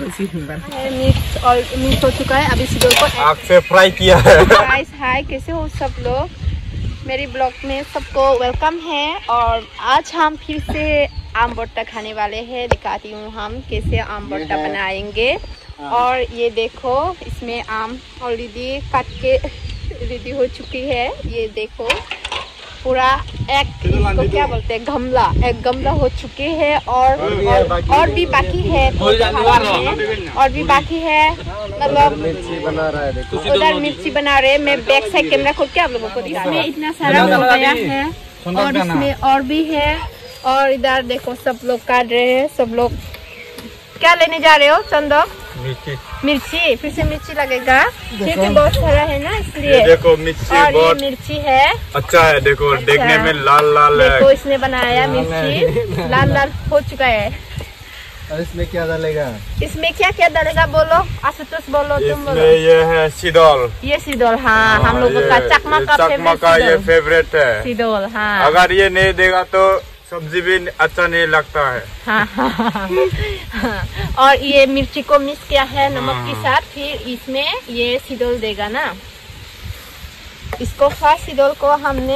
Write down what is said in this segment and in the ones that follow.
Mix हो चुका है। अभी सिदोल को आग से फ्राई किया है। हाय, कैसे हो सब लोग? मेरी ब्लॉग में सबको वेलकम है। और आज हम फिर से आम भुट्टा खाने वाले हैं। दिखाती हूँ हम कैसे आम भुट्टा बनाएंगे। और ये देखो, इसमें आम ऑलरेडी काट के रेडी हो चुकी है। ये देखो पूरा इसको क्या बोलते हैं, गमला, एक गमला हो चुके हैं। और भी बाकी है, और भी बाकी है। मतलब मिर्ची बना रहा है, देखो उधर मिर्ची बना रहे हैं। मैं बैक साइड कैमरा खोल के आप लोगों को दिखा। इसमें इतना सारा हो गया है और इसमें और भी है। और इधर देखो सब लोग काट रहे हैं। सब लोग क्या लेने जा रहे हो चंदो? मिर्ची। फिर से मिर्ची लगेगा क्योंकि बहुत सारा है ना, इसलिए। देखो मिर्ची, और बहुत ये मिर्ची है, अच्छा है। देखो अच्छा, देखने में लाल लाल है। देखो इसने बनाया मिर्ची लाल लाल हो चुका है। और इसमें क्या डालेगा? इसमें क्या क्या डालेगा बोलो आशुतोष, बोलो तुम बोलो। ये है सिदोल। ये सिदोल, हाँ, हम लोगों का चकमा का ये फेवरेट है सिदोल। हाँ, अगर ये नहीं देगा तो सब्जी भी अच्छा नहीं लगता है। हाँ। और ये मिर्ची को मिक्स किया है नमक के साथ। फिर इसमें ये सिदोल देगा ना। इसको फर्स्ट सिदोल को हमने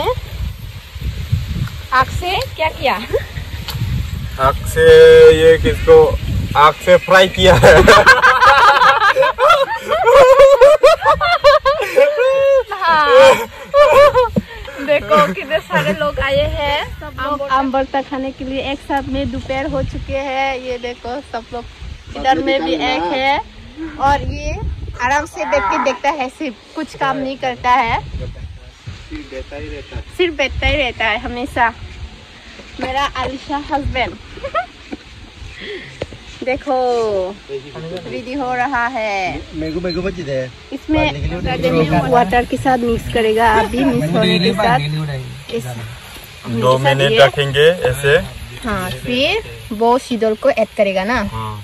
आग से क्या किया? आग से ये किसको आग से फ्राई किया है। हाँ। देखो कितने सारे लोग आए हैं। सब लोग आम भुट्टा खाने के लिए एक साथ में दोपहर हो चुके हैं। ये देखो सब लोग, इधर में भी एक है। और ये आराम से देख के देखता है, सिर्फ कुछ काम नहीं करता है, सिर्फ बैठता ही रहता है हमेशा। मेरा आलिशा हस्बैंड। देखो रेडी हो रहा है। इसमें वाटर के साथ मिक्स करेगा। अभी मिक्स होने के साथ 2 मिनट रखेंगे ऐसे। हाँ, फिर वो सिदोल को ऐड करेगा ना।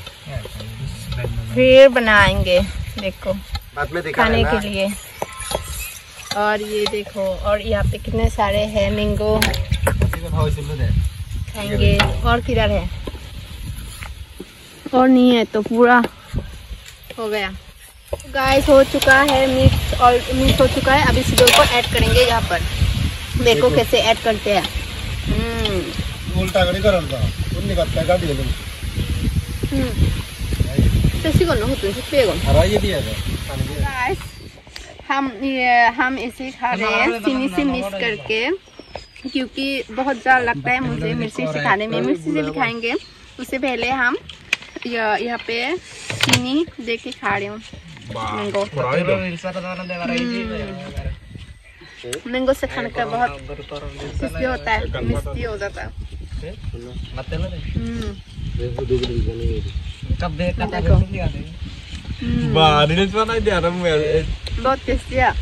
फिर बनाएंगे, देखो खाने के लिए। और ये देखो, और यहाँ पे कितने सारे हैं मैंगो खाएंगे। और किधर है? और नहीं है तो पूरा हो गया। गाइस हो चुका है मिक्स, और मिक्स हो चुका है। अभी सिदोल को ऐड करेंगे यहाँ पर। देखो कैसे ऐड करते हैं। हम इसे खा रहे हैं चीनी से मिक्स करके, क्योंकि बहुत ज़्यादा लगता है मुझे मिर्ची से खाने में। मिर्ची से भी खाएंगे, उससे पहले हम यहाँ पे चीनी दे के खा रहे हूँ। मैंगो से खाने का बहुत टेस्टी होता है, मिष्टी हो जाता है। बहुत टेस्टी है।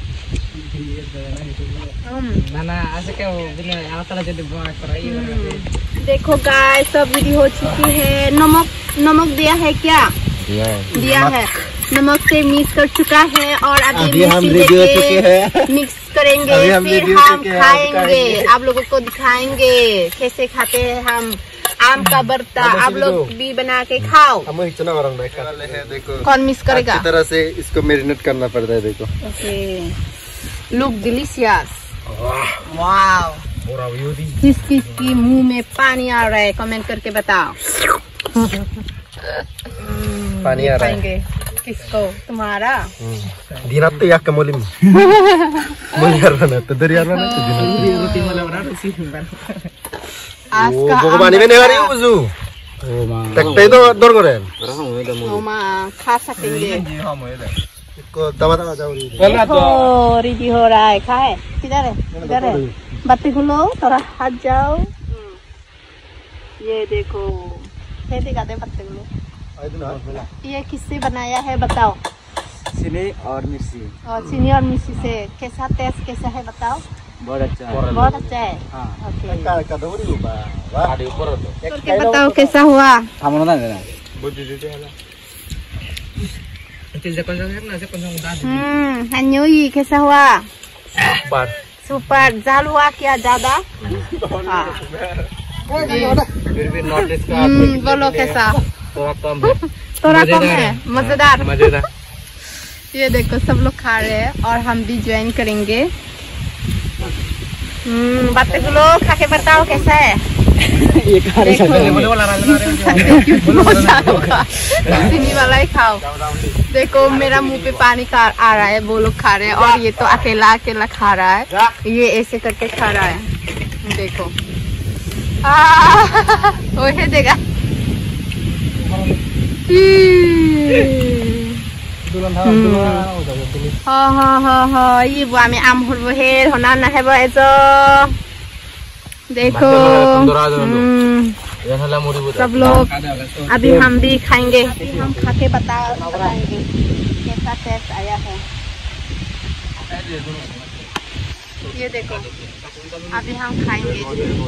देखो गाइस सब रेडी हो चुकी है। नमक दिया है क्या? दिया है। नमक से मिक्स कर चुका है। और अभी हम रेडी हो चुके हैं। मिक्स करेंगे, फिर हम खाएंगे। आप लोगों को दिखाएंगे कैसे खाते हैं हम आम का भुट्टा। आप लोग भी बना के खाओ। देखो कौन मिक्स करेगा? अच्छी तरह से इसको मैरिनेट करना पड़ता है। देखो लुक डिलीशियस। वाव। किसकी मुंह में पानी आ रहा है? कमेंट करके बताओ। पानी आ रहा है किसको? तुम्हारा? दिनात ya kemulim. Mulyarana to dariarana to dinat. Buku mani men hari uzu. Tekte itu dor goren. Oma खा सकेंगे। इसको दबा जाओ। देखो रेडी हो रहा है। खाए किधर है? किधर है? बत्ती खुलो, थोड़ा हाथ जाओ। ये देखो खेती का दे पत्ते खुलो। ये किससे बनाया है बताओ? चीनी और मिर्ची। और चीनी और मिर्ची से कैसा टेस्ट कैसा है बताओ? बहुत अच्छा है। बहुत अच्छा है। ओके बताओ कैसा हुआ? हन्योई कैसा हुआ? सुपर। जाल हुआ क्या ज्यादा? फिर भी नॉर्थ ईस्ट का बोलो कैसा? थोड़ा कम है। थोड़ा कम है, मजेदार। मजेदार। ये देखो सब लोग खा रहे हैं और हम भी ज्वाइन करेंगे। बातें गुलो खा के बताओ कैसा है। चीनी वाला ही खाओ। देखो मेरा मुंह पे पानी आ रहा है, वो लोग खा रहे हैं और ये तो अकेला अकेला खा रहा है। ये ऐसे करके खा रहा है, देखो। वो देगा। हाँ ये बुआ में आम हुआ है, होना ना है वो देखो। सब लोग अभी हम भी खाएंगे, हम खा के बताएंगे कैसा टेस्ट आया है। ये देखो अभी हम खाएंगे।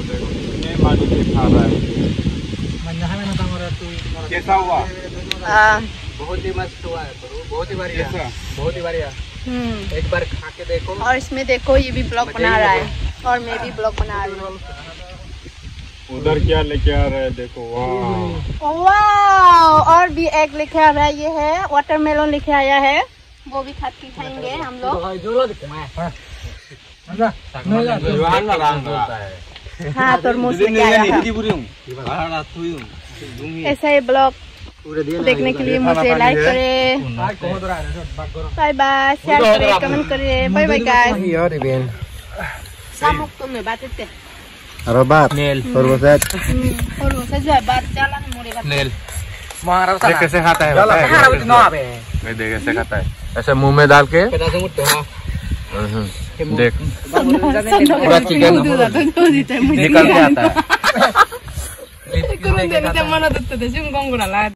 कैसा हुआ? बहुत ही मस्त हुआ है, बहुत ही बढ़िया, बहुत ही बढ़िया। एक बार खा के देखो। और इसमें देखो ये भी ब्लॉग बना रहा है और मैं भी ब्लॉग बना रही हूँ। उधर क्या लेके आ रहा है देखो। वाह और भी एक लेके आ रहा है, ये है वाटरमेलन लेके आया है, वो भी खाएंगे हम लोग। हाँ तरबूज लेके आया है। ऐसा ही ब्लॉग देखने के लिए मुझे लाइक करें, बाय बाय, शेयर करें, कमेंट करें, bye bye guys. Samuk tuh nih batit deh. Arobat. Nel. Hormoset. Hormoset juga bat jalan mulai bat. Nel. Marah sana. कैसे खाता है? Harap itu ngap ya. मैं देख कैसे खाता है। ऐसे मुंह में डाल के। देख। पूरा चिकन निकल के आता है।